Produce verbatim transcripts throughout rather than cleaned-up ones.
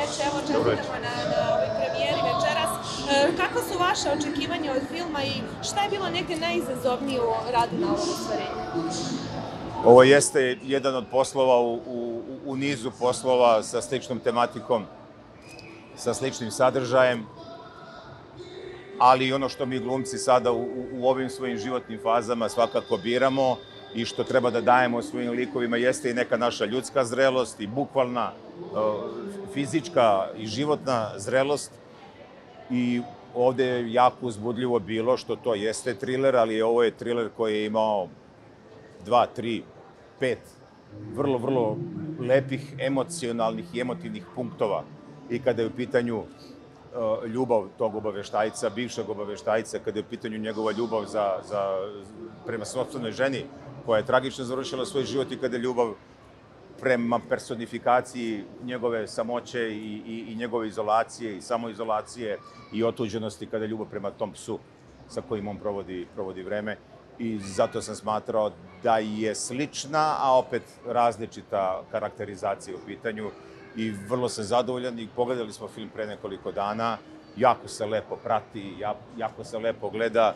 Đurić, evo čestitamo na ovoj premijeri večeras. Kako su vaše očekivanja od filma i šta je bilo negde najizazovnije u radu na ovom ostvarenju? Ovo jeste jedan od poslova u nizu poslova sa sličnom tematikom, sa sličnim sadržajem, ali i ono što mi glumci sada u ovim svojim životnim fazama svakako biramo i što treba da dajemo svojim likovima jeste i neka naša ljudska zrelost i bukvalna fizička i životna zrelost. I ovde je jako uzbudljivo bilo što to jeste triler, ali ovo je triler koji je imao dva, tri, pet vrlo, vrlo lepih, emocionalnih i emotivnih punktova. I kada je u pitanju ljubav tog obaveštajca, bivšeg obaveštajca, kada je u pitanju njegova ljubav prema sopstvenoj ženi, koja je tragično završila svoj život, i kada je ljubav prema personifikaciji njegove samoće i njegove izolacije i samoizolacije i otuđenosti, kada je ljubav prema tom psu sa kojim on provodi vreme. I zato sam smatrao da je slična, a opet različita karakterizacija u pitanju. I vrlo sam zadovoljan i pogledali smo film pre nekoliko dana. Jako se lepo prati, jako se lepo gleda.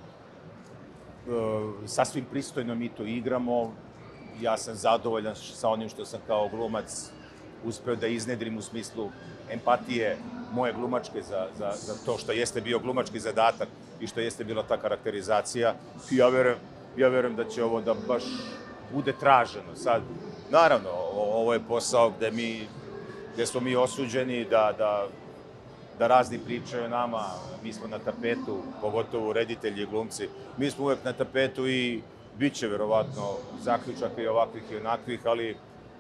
Sasvim pristojno mi to igramo. Ja sam zadovoljan sa onim što sam kao glumac uspeo da iznedrim u smislu empatije moje glumačke za to što jeste bio glumački zadatak i što jeste bila ta karakterizacija. I ja verujem da će ovo da baš bude traženo. Sad, naravno, ovo je posao gde smo mi osuđeni da razni pričaju o nama. Mi smo na tapetu, pogotovo reditelji i glumci. Mi smo uvek na tapetu i bit će verovatno zaključaka i ovakvih i onakvih, ali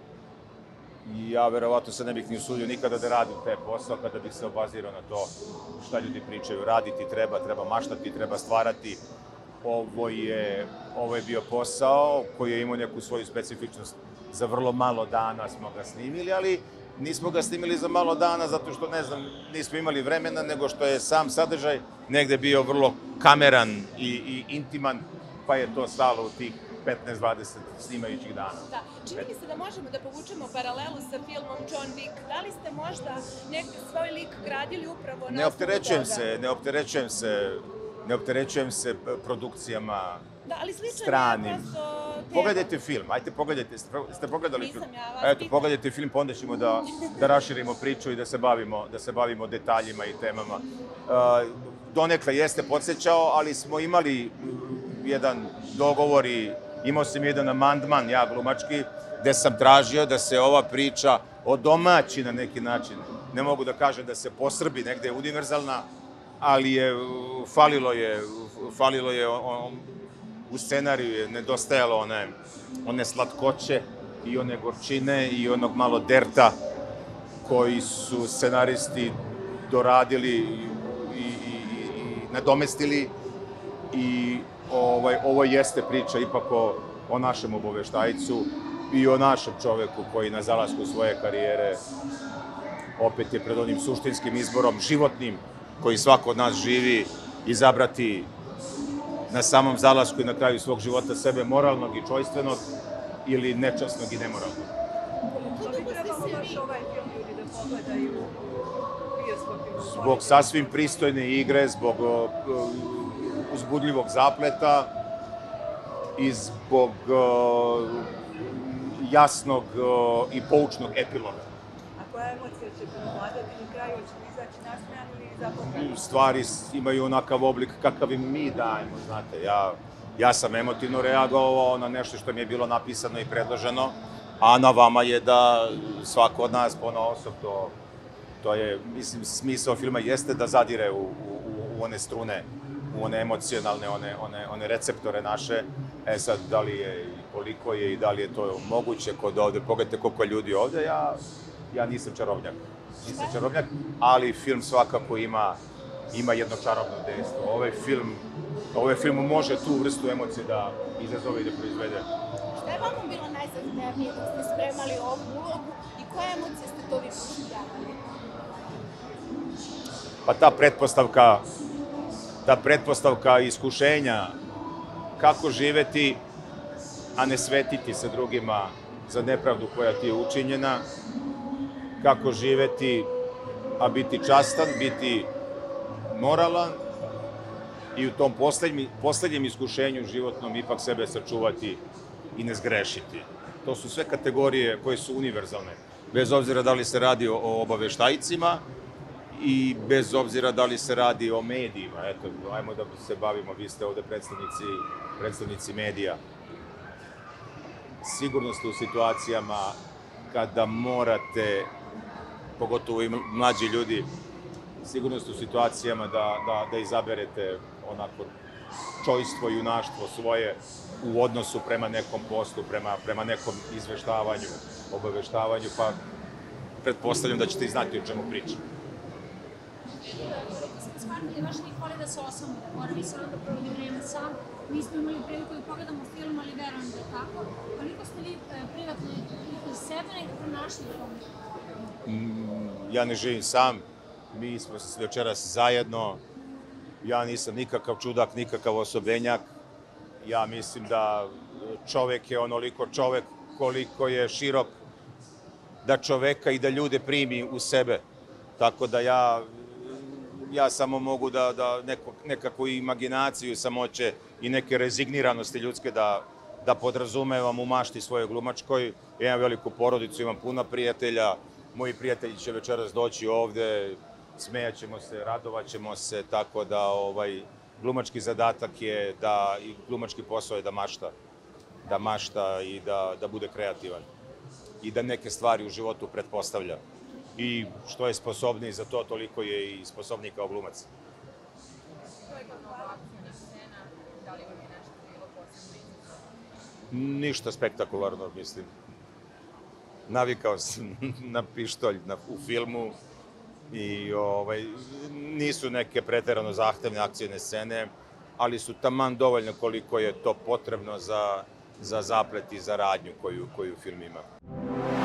ja verovatno se ne bih ni usudio nikada da radim taj posao kada bih se obazirao na to šta ljudi pričaju. Raditi treba, treba maštati, treba stvarati. Ovo je bio posao koji je imao neku svoju specifičnost. Za vrlo malo dana smo ga snimili, ali nismo ga snimili za malo dana zato što, ne znam, nismo imali vremena, nego što je sam sadržaj negde bio vrlo kameran i intiman, pa je to stalo u tih petnaest dvadeset snimajućih dana. Da, čini mi se da možemo da povučemo paralelu sa filmom John Wick. Da li ste možda negde svoj lik gradili upravo na osnovu toga? Ne opterećujem se, ne opterećujem se, ne opterećujem se produkcijama stranim. Pogledajte film, ajte pogledajte, ste pogledali film? Nisam ja, vas Eto, pogledajte film, pa onda ćemo da raširimo priču i da se bavimo detaljima i temama. Donekle jeste podsjećao, ali smo imali jedan dogovor i imao sam jedan amandman, ja glumački, gde sam tražio da se ova priča odomaći na neki način. Ne mogu da kažem da se posrbi, negde je univerzalna, ali je falilo je, falilo je u scenariju, je nedostajalo one slatkoće i one gorčine i onog malo derta koji su scenaristi doradili i nadomestili. I ovo jeste priča ipak o našem obaveštajcu i o našem čoveku koji na zalasku svoje karijere opet je pred onim suštinskim izborom, životnim, koji svako od nas živi, izabrati na samom zalasku i na kraju svog života sebe moralnog i čojstvenog ili nečasnog i nemoralnog. Zbog sasvim pristojne igre, zbog uzbudljivog zapleta i zbog jasnog i poučnog epiloga. A koja emocija će prevladati na kraju? Hoće li izaći nasmejan ili zaplakani? Stvari imaju onakav oblik kakav im mi dajemo, znate. Ja sam emotivno reagovao na nešto što mi je bilo napisano i predloženo, a na vama je da svako od nas ponaosob to je, mislim, smisao filma jeste da zadire u one strune, u one emocionalne, one receptore naše. E sad, da li je i koliko je i da li je to moguće kod ovde, pogledajte koliko ljudi ovde, ja nisam čarobnjak. Nisam čarobnjak, ali film svakako ima jedno čarobno dejstvo. Ovaj film može tu vrstu emocije da izazove i da proizvede. Šta je vama bilo najzahtevnije dok ste spremali ovu ulogu i koje emocije ste to vi proživljavali? Pa ta pretpostavka, ta pretpostavka iskušenja kako živeti, a ne svetiti se drugima za nepravdu koja ti je učinjena, kako živeti a biti častan, biti moralan i u tom poslednjem, poslednjem iskušenju životnom ipak sebe sačuvati i ne zgrešiti. To su sve kategorije koje su univerzalne, bez obzira da li se radi o, o obaveštajcima i bez obzira da li se radi o medijima. Eto, ajmo da se bavimo, vi ste ovde predstavnici, predstavnici medija. Sigurno ste u situacijama kada morate, pogotovo i mlađi ljudi, sigurno ste u situacijama da, da, da izaberete onako čojstvo i junaštvo svoje u odnosu prema nekom poslu, prema, prema nekom izveštavanju, obaveštavanju, pa pretpostavljam da ćete i znati o čemu pričam. Koliko sam shvatili, baš ne voli da se osamlja, mora mi se onda provodi vreme sam. Mi smo imali priliku da pogledamo film, ali verujem da je tako. Koliko ste vi privatno iz sebe nekako pronašli u tom? Mm, ja ne živim sam, mi smo se večeras zajedno, ja nisam nikakav čudak, nikakav osobenjak. Ja mislim da čovek je onoliko čovek koliko je širok, da čoveka i da ljude primi u sebe. Tako da ja, ja samo mogu da, da neko, nekakvu imaginaciju samoće i neke rezigniranosti ljudske da, da podrazumevam u mašti svojoj glumačkoj. Ja imam veliku porodicu, imam puno prijatelja, moji prijatelji će večeras doći ovde, smejaćemo se, radovaćemo se, tako da ovaj, glumački zadatak je da, i glumački posao je da mašta, da mašta i da, da bude kreativan i da neke stvari u životu pretpostavlja. I što je sposobniji za to, toliko je i sposobniji kao glumac. Ništa spektakularno, mislim. Navikao sam na pištolj na, u filmu i ovaj, nisu neke preterano zahtevne akcijne scene, ali su taman dovoljno koliko je to potrebno za, za zaplet i za radnju koju, koju film ima.